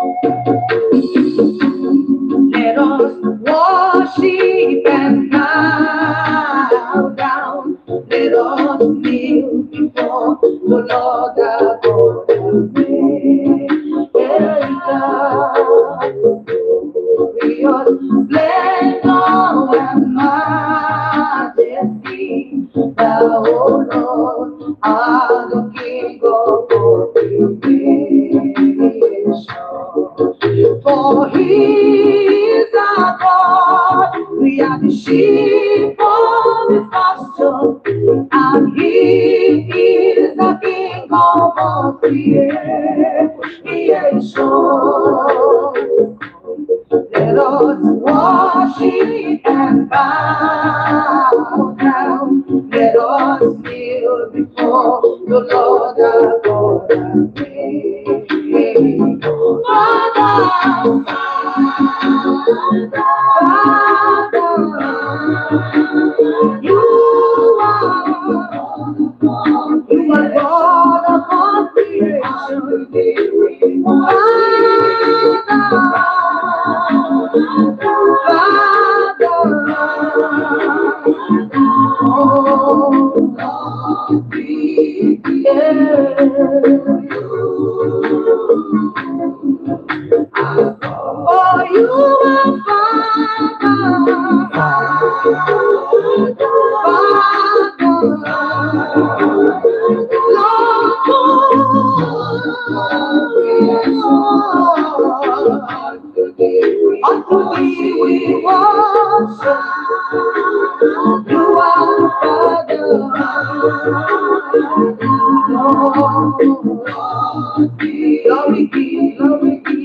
Let us worship and bow down. Let us kneel before the Lord our God and praise God. Glorious splendor and majesty, thou, O Lord, art the King of all creation. For He is our God, we are the sheep of His pasture, and He is the King of all creation. Let us worship and bow down. Let us kneel before the Lord our God and praise. Father, Father, you are God of all creation. Oh, you are unto thee we worship. You are the Father. Glory be, glory be.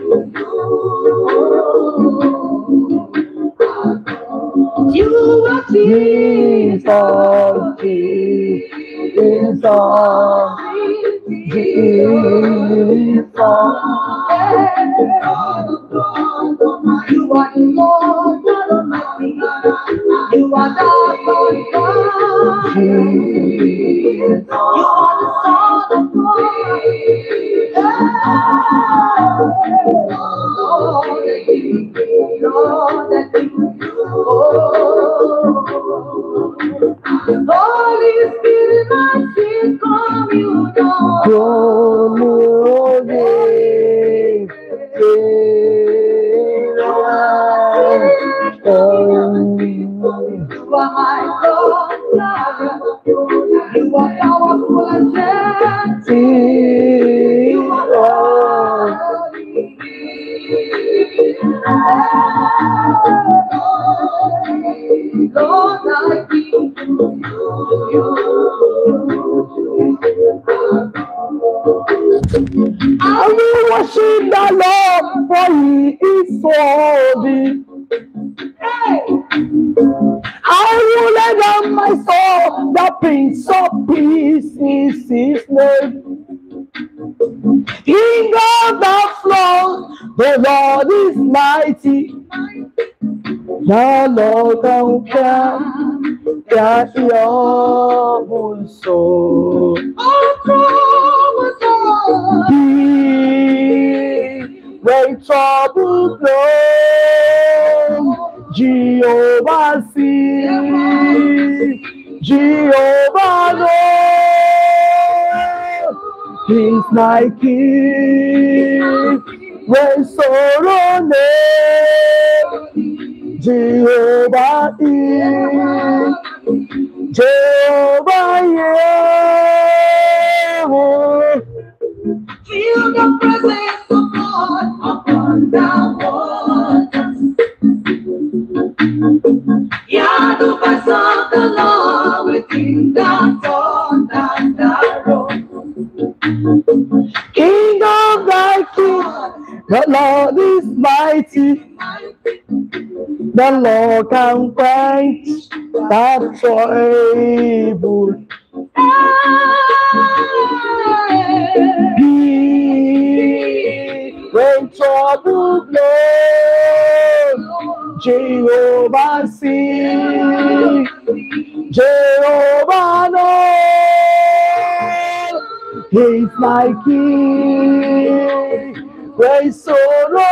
You are Jesus, Jesus, you are the Lord God Almighty. You are the Lord God. Jesus. You are the Son of God. Lord, that Holy Spirit, my sweet communion. You are my God, you are powerful and gentle. You are holy. Lord, I give you. I will worship the Lord, for He is worthy. I will lay down my soul, the Prince of Peace is His name. King of the throne, the Lord is mighty. The Lord conquers your soul. When trouble blows, Jehovah sees, Jehovah knows. He's my King. When sorrow names, Jehovah is, Jehovah is. Feel the presence of God upon the waters. Hear the voice of the Lord within the thunder and the roar. King of thy king, the Lord is mighty. The Lord can quench that trouble. When trouble blows, Jehovah sees, Jehovah knows. He's my King. Praise, oh